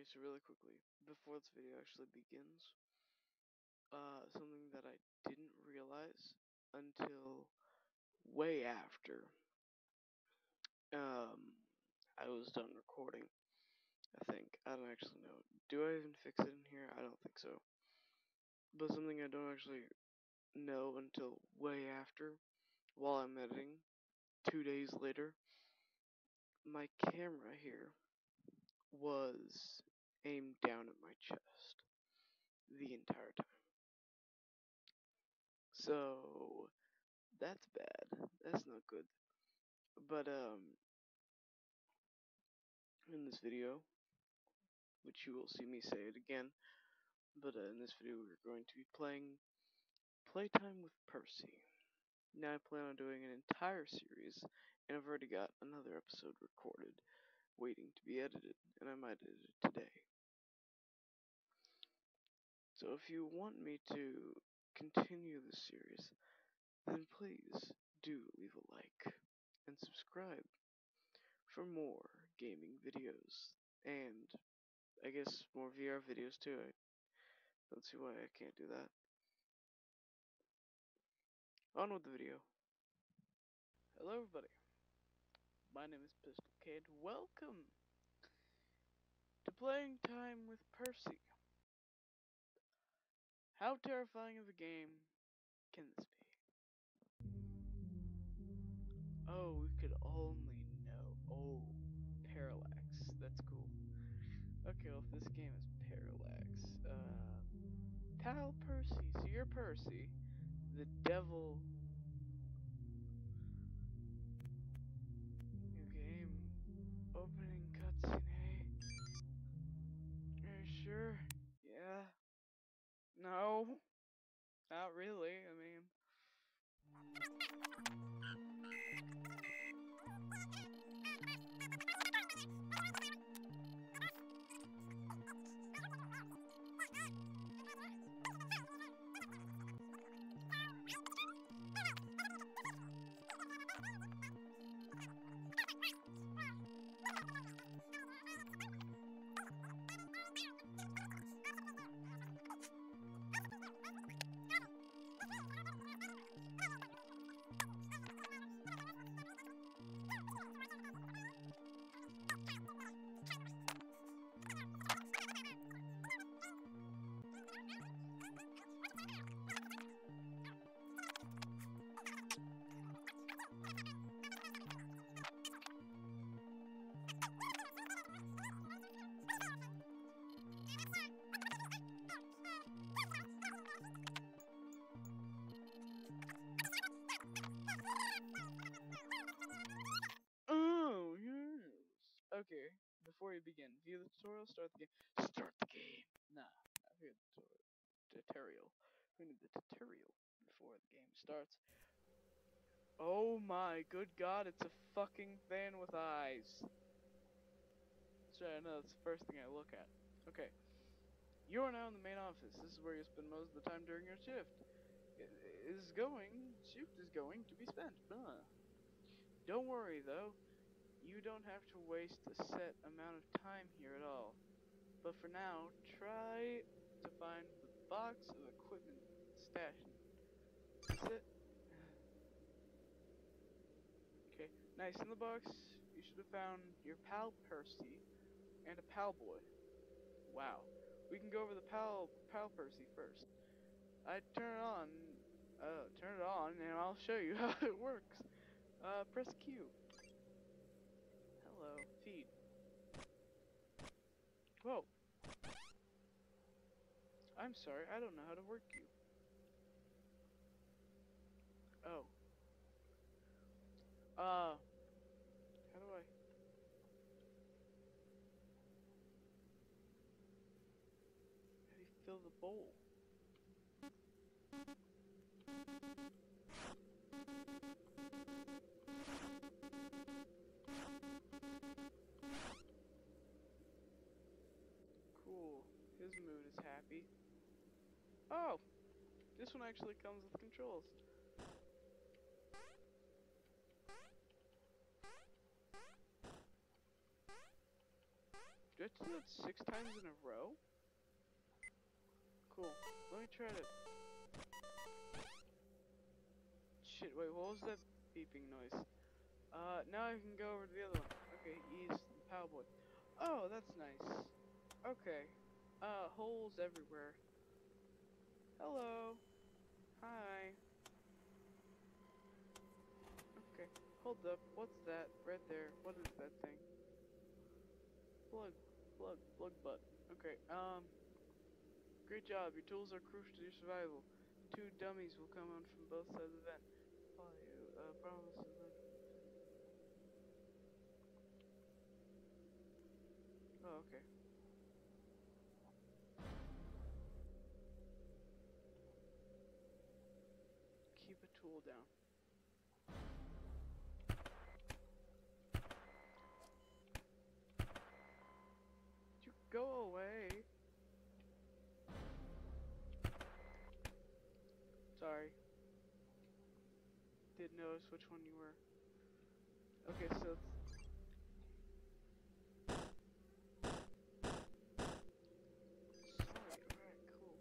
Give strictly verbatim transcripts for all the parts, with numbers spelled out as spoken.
Okay, so really quickly, before this video actually begins, uh, something that I didn't realize until way after um, I was done recording, I think. I don't actually know. Do I even fix it in here? I don't think so. But something I don't actually know until way after, while I'm editing, two days later, my camera here was aimed down at my chest the entire time. So that's bad. That's not good. But um in this video, which you will see me say it again, but uh, in this video we're going to be playing Playtime with Percy. Now I plan on doing an entire series, and I've already got another episode recorded, waiting to be edited, and I might edit it today. So if you want me to continue this series, then please do leave a like and subscribe for more gaming videos, and I guess more V R videos too. I don't see why I can't do that. On with the video. Hello everybody, my name is Pistol K and welcome to Playing Time with Percy. How terrifying of a game can this be? Oh, we could only know. Oh, parallax, that's cool. Okay, well if this game is parallax, uh, Pal Percy, so you're Percy, the devil. New game, opening cutscene, hey? Are you sure? Yeah. No. Not really, I mean. Oh, yes. Okay, before we begin, view the tutorial, start the game. Start the game! Nah, not view the tutorial. We need the tutorial before the game starts. Oh my good god, it's a fucking fan with eyes. So I know that's the first thing I look at. Okay. You are now in the main office. This is where you spend most of the time during your shift. It is going, shift is going to be spent. Huh. Don't worry though. You don't have to waste a set amount of time here at all. But for now, try to find the box of equipment stashed. That's it. Okay, nice. In the box, you should have found your pal Percy and a pal boy. Wow. We can go over the pal pal Percy first. I turn it on. Uh, turn it on, and I'll show you how it works. Uh, press Q. Hello, feed. Whoa. I'm sorry, I don't know how to work you. Oh. Uh, how do I? How do you fill the bowl? Cool. His mood is happy. Oh, this one actually comes with controls. Do I have to do that six times in a row? Cool. Let me try to... Shit, wait, what was that beeping noise? Uh, now I can go over to the other one. Okay, east and Powboy. Oh, that's nice. Okay. Uh, holes everywhere. Hello. Hi. Okay. Hold up. What's that? Right there. What is that thing? Plug. Plug. Plug butt. Okay, um... Great job. Your tools are crucial to your survival. Two dummies will come on from both sides of the vent. Follow you. Uh, promise to them. Oh, okay. Keep a tool down. You go away. Sorry. Didn't notice which one you were. Okay, so it's... Sorry, alright, cool.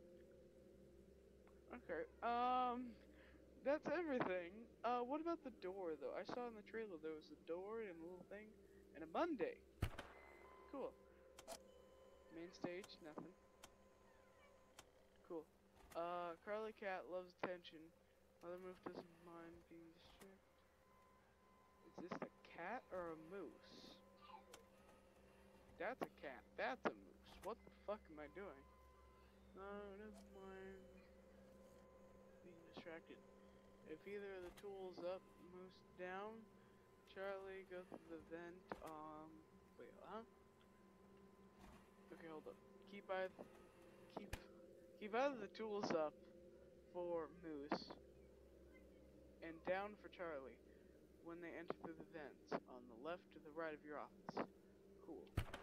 Okay, um... That's everything. Uh, what about the door, though? I saw in the trailer there was a door and a little thing, and a Monday. Cool. Main stage, nothing. Cool. Uh, Carly Cat loves attention. Mother Moof doesn't mind being distracted. Is this a cat or a moose? That's a cat. That's a moose. What the fuck am I doing? No, doesn't mind being distracted. If either of the tools up, moose down. Charlie, go through the vent. Um, wait, huh? Okay, hold up. Keep either, keep, keep either the tools up for moose, and down for Charlie when they enter through the vents on the left or the right of your office. Cool.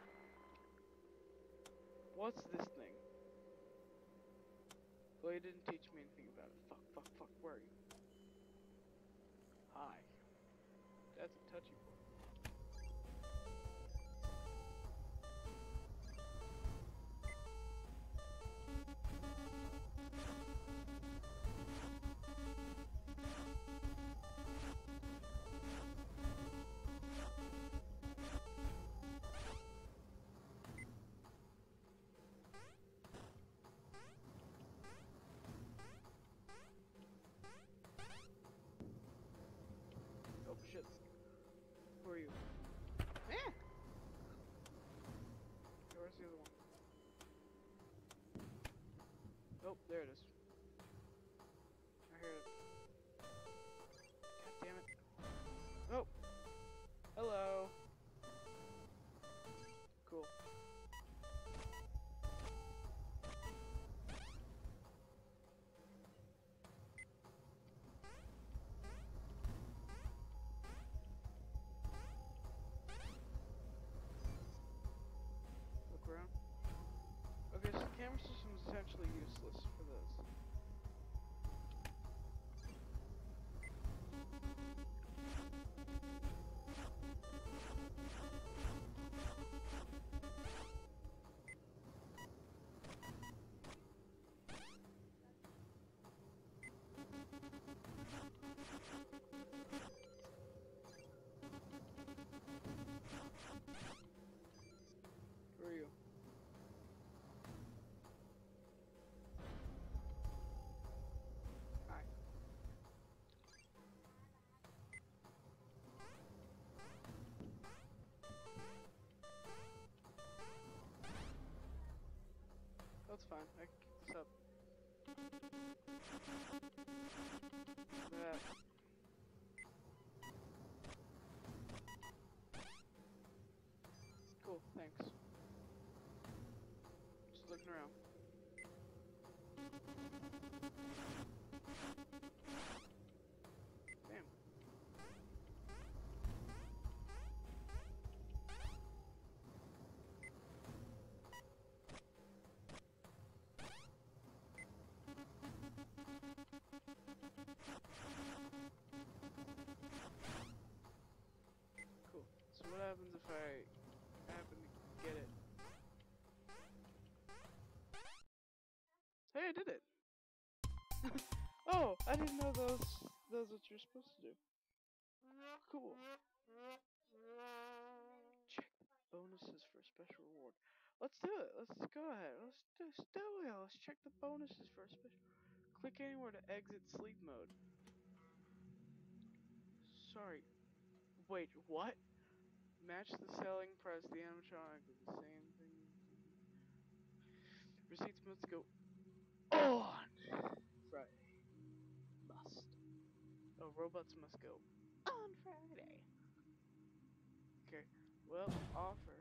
What's this thing? Well, you didn't teach me anything about it. Fuck, fuck, fuck. Where are you? Hi. That's a touchy boy. Oh shit. Who are you? Eh! Where's the other one? Oh, there it is. I heard it. God damn it. Oh! Hello! Cool. Look around. Okay, so the camera system is essentially useless for this. Who are you? Hi. That's fine. I can keep this up. That. Cool, thanks. Just looking around. Damn. Cool. So what happens if I happen to get it? Hey, I did it! Oh, I didn't know those those what you're supposed to do. Cool. Check the bonuses for a special reward. Let's do it. Let's go ahead. Let's just do it. Let's check the bonuses for a special. Click anywhere to exit sleep mode. Sorry. Wait, what? Match the selling price of the animatronic with the same thing. Receipts must go on Friday. Must. Oh, robots must go on Friday. Okay. Well, offer.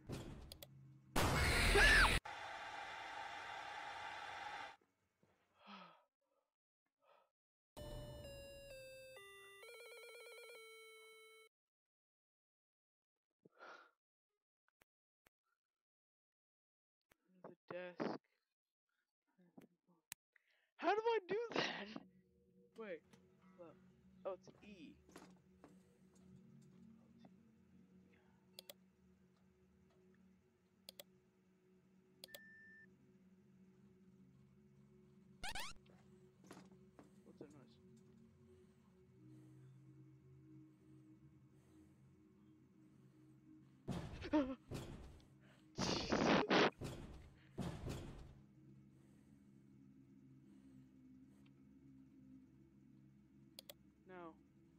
The desk. How do I do that? Wait. Well, oh, it's E. What's that noise? No.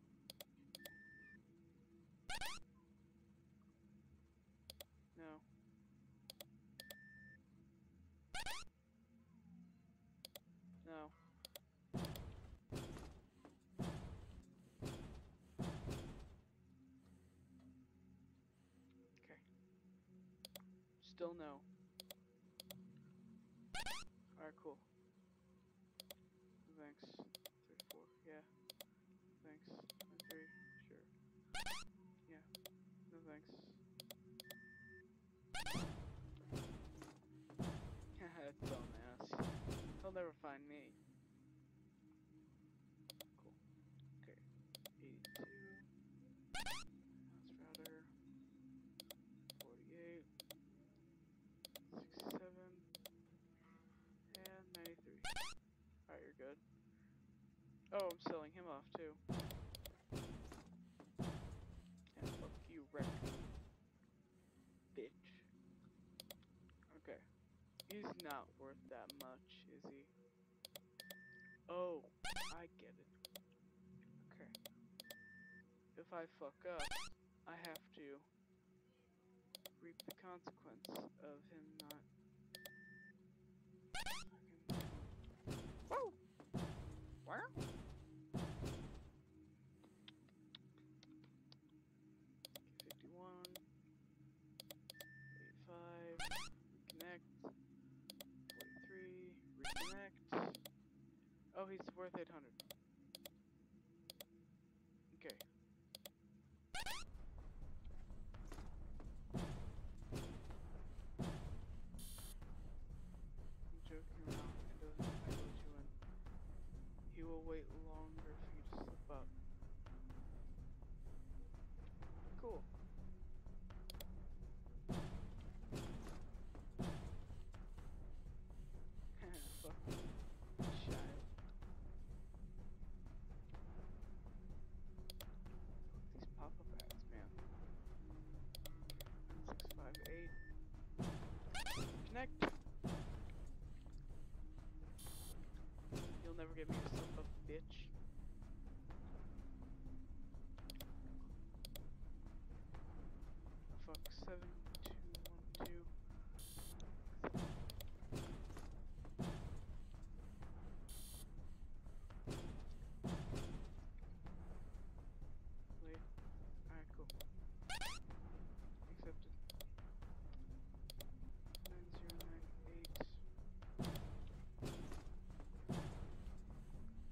No. No. Okay. Still no. Alright, cool. Thanks. thirty-four. Yeah. Thanks. twenty-three. Sure. Yeah. No thanks. Haha, dumbass. He'll never find me. Cool. Okay. eighty-two. That's router. forty-eight. sixty-seven. And ninety-three. Alright, you're good. Oh, I'm selling him off too. And fuck you, wreck. Bitch. Okay. He's not worth that much, is he? Oh, I get it. Okay. If I fuck up, I have to reap the consequence of him not fucking... Whoa! Where? fifty-one. eighty-five. Reconnect. forty-three. Reconnect. Oh, he's worth eight hundred. Okay. I'm joking around. It doesn't matter what you win. He will wait longer for you to slip up. Cool. Fuck. Child. These pop-up ads, man. six five eight. Connect. You'll never get me to slip up, bitch. Fuck. seven two one two. Wait. Alright, cool. Accepted. nine zero nine eight.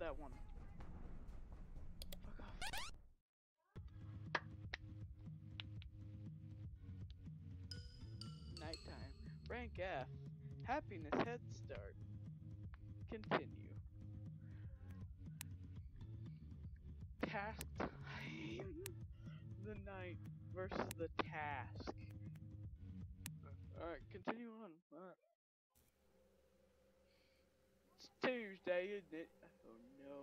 that one. Fuck off. Nighttime. Rank F. Happiness Head Start. Continue. Task time. The night versus the task. Alright, continue on. Alright. It's Tuesday, isn't it? Oh no.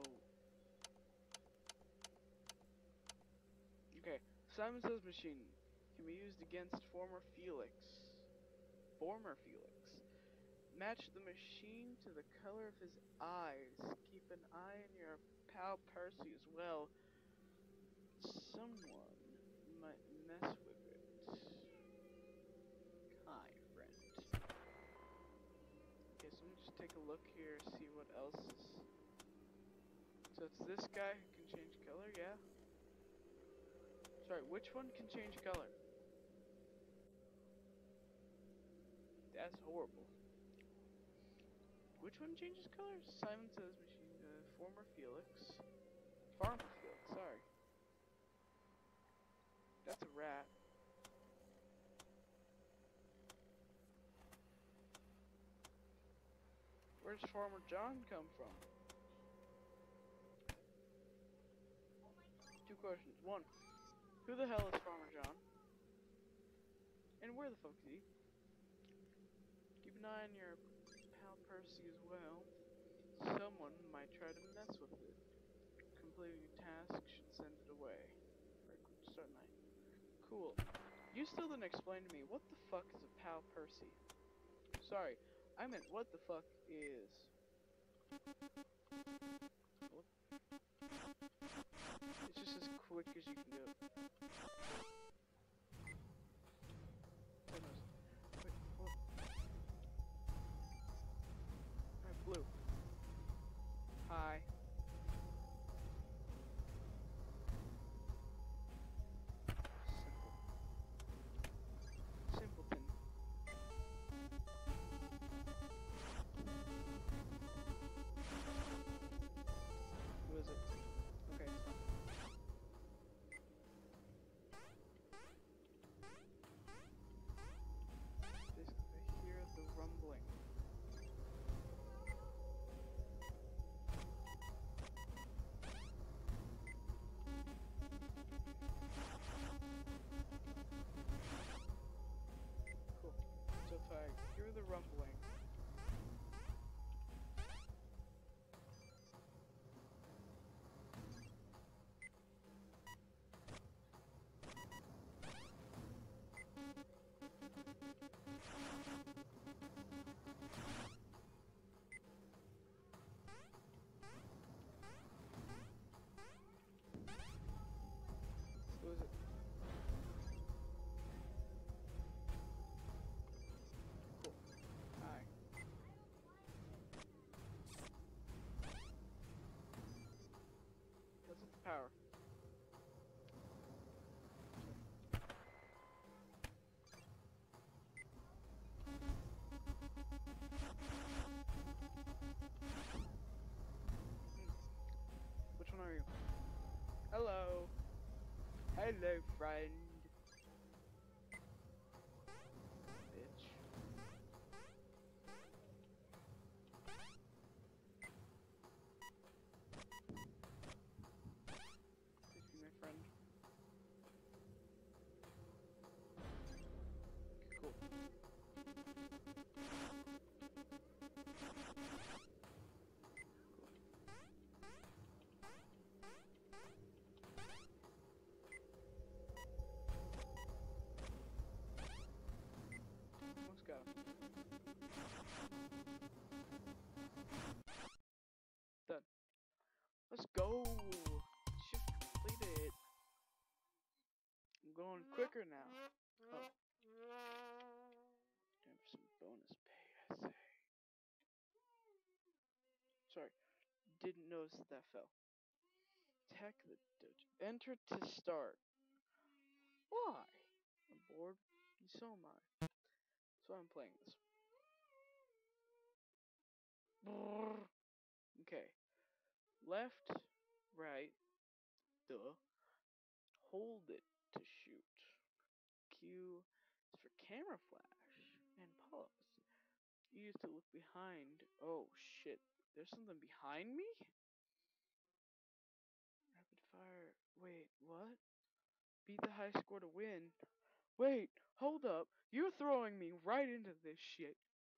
Okay, Simon Says machine can be used against former Felix. Former Felix. Match the machine to the color of his eyes. Keep an eye on your pal Percy as well. Someone might mess with it. Hi, friend. Okay, so let me just take a look here, see what else is. So it's this guy who can change color, yeah? Sorry, which one can change color? That's horrible. Which one changes color? Simon Says machine, uh, former Felix. Farmer Felix, sorry. That's a rat. Where's Farmer John come from? Two questions. One, who the hell is Farmer John? And where the fuck is he? Keep an eye on your pal Percy as well. Someone might try to mess with it. Completing a task should send it away. Right, start night. Cool. You still didn't explain to me, what the fuck is a pal Percy? Sorry, I meant what the fuck is... What? It's just as quick as you can do it. Goodness. Wait, what? Alright, blue. Hi. Simple. Simpleton. Who is it? Okay, it's fine. Just, I hear the rumbling. Cool. So if I hear the rumbling, who is it? Cool. Hi. What's with the power? Which one are you? Hello. Hello, friend. Bitch. Please be my friend. Cool. Almost got him. Done. Let's go. Shift completed. I'm going quicker now. Oh. Time for some bonus pay, I say. Sorry. Didn't notice that that fell. Tech the dojo. Enter to start. Why? I'm bored. So am I. So I'm playing this. Okay. Left, right, duh. Hold it to shoot. Q is for camera flash. And pause. Use to look behind. Oh shit. There's something behind me? Rapid fire. Wait, what? Beat the high score to win. Wait, hold up. You're throwing me right into this shit.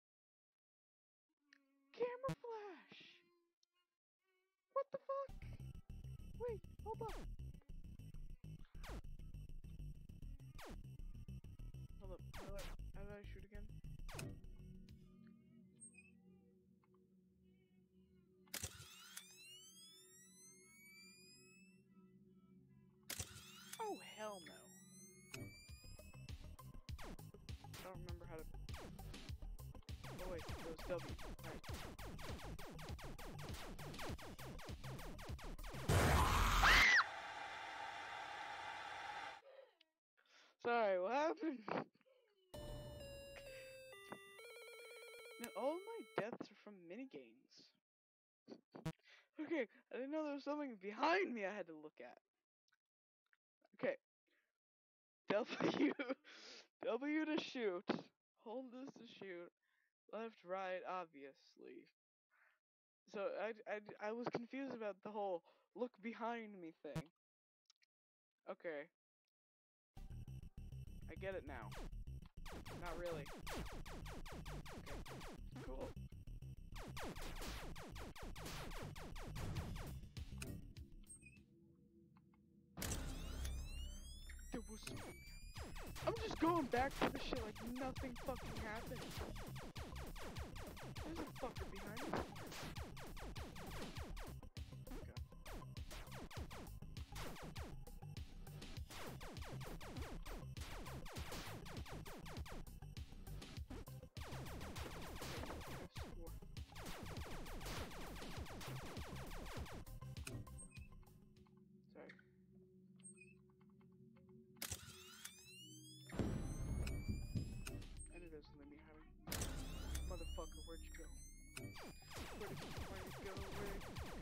Camera flash! What the fuck? Wait, hold up. Hold up. How do I, how do I shoot again? Oh, hell no. I don't remember how to... Oh wait, it was W. Right. Sorry, what happened? Man, all my deaths are from minigames. Okay, I didn't know there was something behind me I had to look at. Okay. W. W to shoot. Hold this to shoot. Left, right, obviously. So I, I, I was confused about the whole look behind me thing. Okay. I get it now. Not really. Okay. Cool. There was something. I'm just going back to the shit like nothing fucking happened. There's a fucker behind me. Sorry. I knew there was something behind me. Motherfucker, where'd you go? Where'd you, where'd you go? Where'd you go?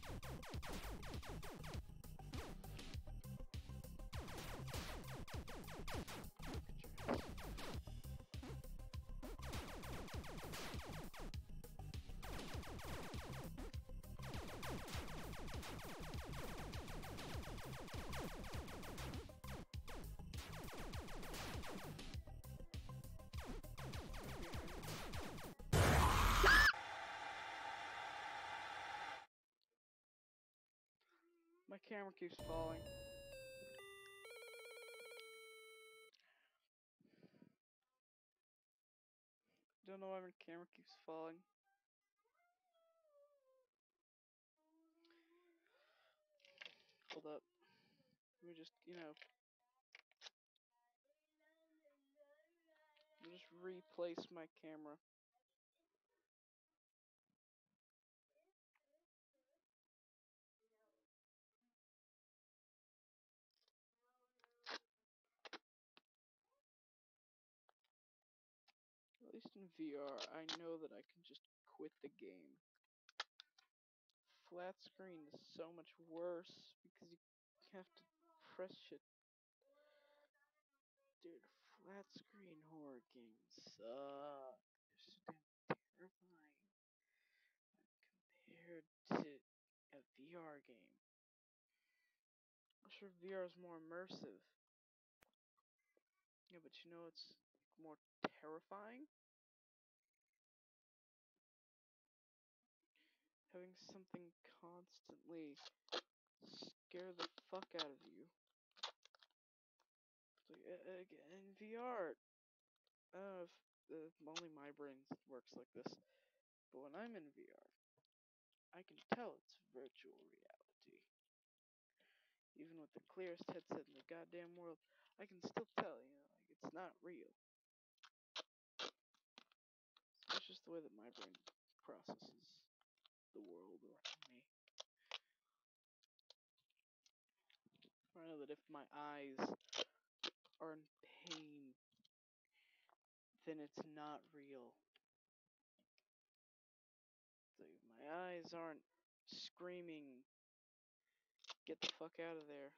My camera keeps falling. Don't know why my camera keeps falling. Hold up. Let me just, you know. Let me just replace my camera. At least in V R, I know that I can just quit the game. Flat screen is so much worse because you have to press shit. Dude, flat screen horror games suck. They're so damn terrifying compared to a V R game. I'm sure V R is more immersive. Yeah, but you know it's more terrifying? Having something constantly scare the fuck out of you. Like, uh, in V R, I don't know if uh, only my brain works like this, but when I'm in V R, I can tell it's virtual reality. Even with the clearest headset in the goddamn world, I can still tell, you know, like it's not real. So it's just the way that my brain processes the world around me. I know that if my eyes are in pain, then it's not real. So if my eyes aren't screaming, "Get the fuck out of there."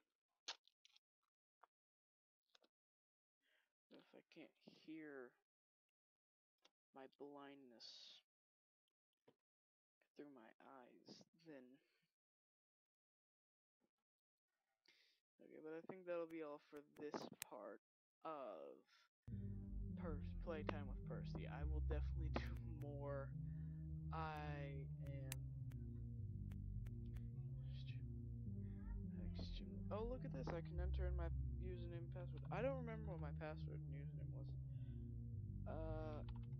If I can't hear my blindness through my eyes, then okay, but I think that'll be all for this part of per playtime with Percy. I will definitely do more. I am extremely. Oh, look at this! I can enter in my username and password. I don't remember what my password and username was. Uh,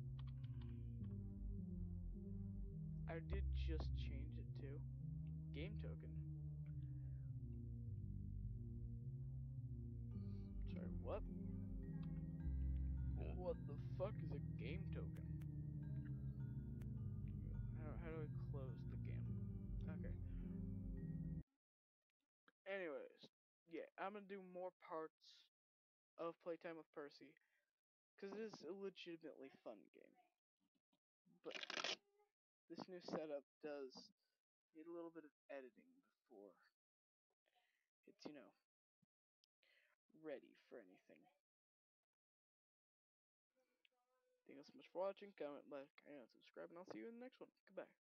I did just change it to game token. Sorry, what? What the fuck is a game token? How, how do I close the game? Okay. Anyways, yeah, I'm gonna do more parts of Playtime with Percy, because it is a legitimately fun game. But this new setup does need a little bit of editing before it's, you know, ready for anything. Thank you so much for watching. Comment, like, and subscribe, and I'll see you in the next one. Goodbye.